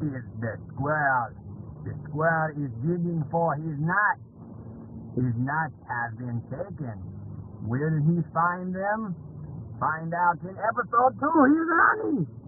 is the squirrel. The squirrel is digging for his nut. His nuts have been taken. Will he find them? Find out in episode 2. He's running.